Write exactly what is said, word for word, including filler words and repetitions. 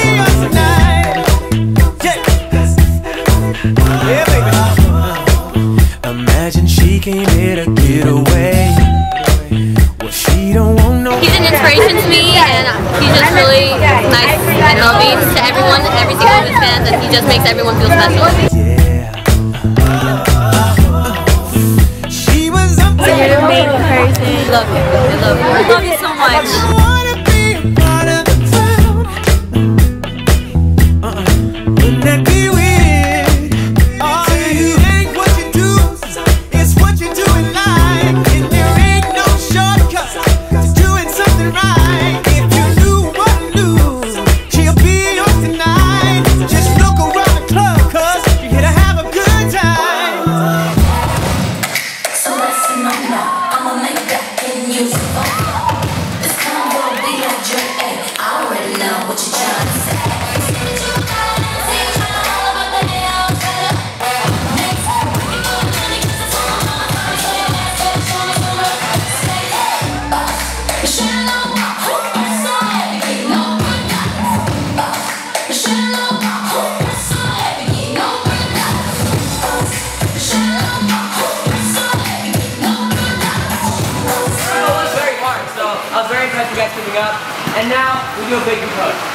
yours tonight. Yeah, yeah, baby. Imagine she came here to get away. Well, she don't want no. He's an inspiration to me, and he's just really nice and loving to everyone, every single one of his fans, and he just makes everyone feel special. She was up to You're an amazing person. I love you. I love you. I love you so much. I was very impressed with you guys keeping up, and now we do a big approach.